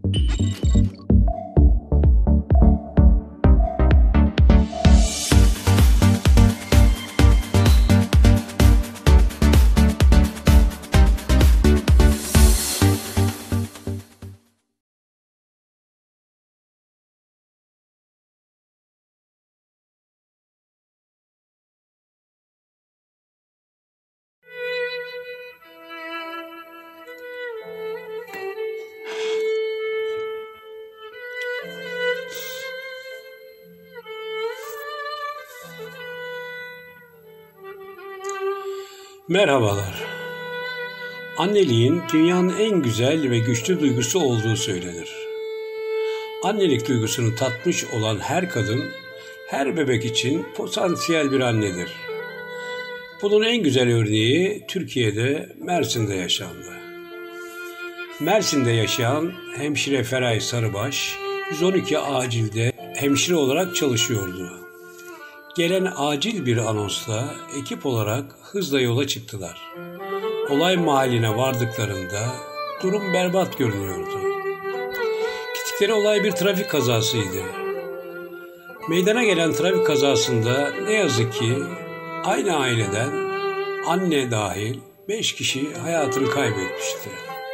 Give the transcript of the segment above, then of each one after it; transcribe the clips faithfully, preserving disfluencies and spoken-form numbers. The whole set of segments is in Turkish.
Merhabalar. Anneliğin dünyanın en güzel ve güçlü duygusu olduğu söylenir. Annelik duygusunu tatmış olan her kadın, her bebek için potansiyel bir annedir. Bunun en güzel örneği Türkiye'de Mersin'de yaşandı. Mersin'de yaşayan hemşire Feray Sarıbaş, yüz on iki acilde hemşire olarak çalışıyordu. Gelen acil bir anonsla ekip olarak hızla yola çıktılar. Olay mahalline vardıklarında durum berbat görünüyordu. Gittikleri olay bir trafik kazasıydı. Meydana gelen trafik kazasında ne yazık ki aynı aileden anne dahil beş kişi hayatını kaybetmişti.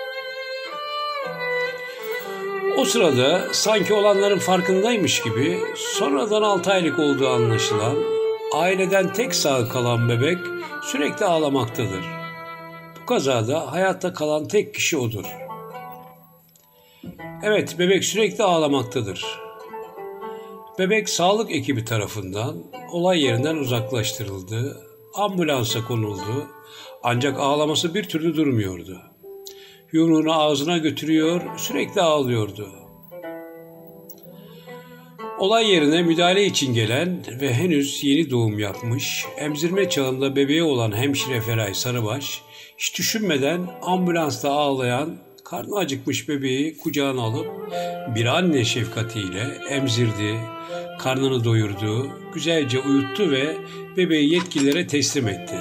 O sırada sanki olanların farkındaymış gibi sonradan altı aylık olduğu anlaşılan aileden tek sağ kalan bebek sürekli ağlamaktadır. Bu kazada hayatta kalan tek kişi odur. Evet, bebek sürekli ağlamaktadır. Bebek sağlık ekibi tarafından olay yerinden uzaklaştırıldı, ambulansa konuldu ancak ağlaması bir türlü durmuyordu. Yumruğunu ağzına götürüyor, sürekli ağlıyordu. Olay yerine müdahale için gelen ve henüz yeni doğum yapmış, emzirme çağında bebeği olan hemşire Feray Sarıbaş, hiç düşünmeden ambulansta ağlayan, karnı acıkmış bebeği kucağına alıp bir anne şefkatiyle emzirdi, karnını doyurdu, güzelce uyuttu ve bebeği yetkililere teslim etti.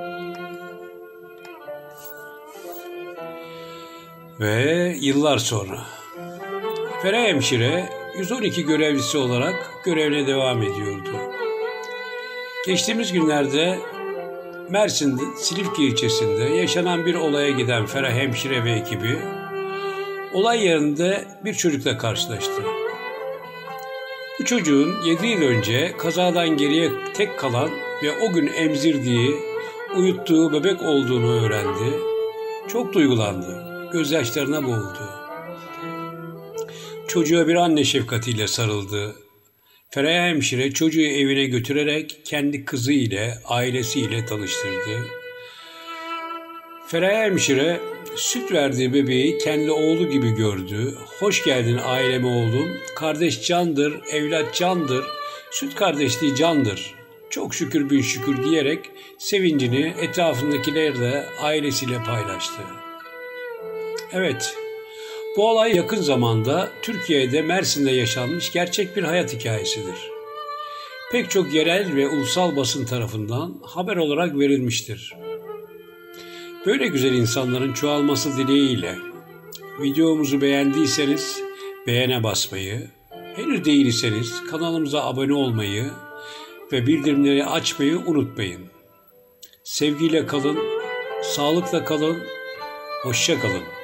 Ve yıllar sonra Feray hemşire yüz on iki görevlisi olarak görevine devam ediyordu. Geçtiğimiz günlerde Mersin'de Silifke ilçesinde yaşanan bir olaya giden Feray hemşire ve ekibi olay yerinde bir çocukla karşılaştı. Bu çocuğun yedi yıl önce kazadan geriye tek kalan ve o gün emzirdiği, uyuttuğu bebek olduğunu öğrendi. Çok duygulandı. Gözyaşlarına boğuldu. Çocuğa bir anne şefkatiyle sarıldı. Feray hemşire çocuğu evine götürerek kendi kızı ile, ailesiyle tanıştırdı. Feray hemşire süt verdiği bebeği kendi oğlu gibi gördü. Hoş geldin aileme oğlum, kardeş candır, evlat candır, süt kardeşliği candır. Çok şükür bin şükür diyerek sevincini etrafındakilerle, ailesiyle paylaştı. Evet, bu olay yakın zamanda Türkiye'de Mersin'de yaşanmış gerçek bir hayat hikayesidir. Pek çok yerel ve ulusal basın tarafından haber olarak verilmiştir. Böyle güzel insanların çoğalması dileğiyle videomuzu beğendiyseniz beğene basmayı, henüz değilseniz kanalımıza abone olmayı ve bildirimleri açmayı unutmayın. Sevgiyle kalın, sağlıkla kalın, hoşça kalın.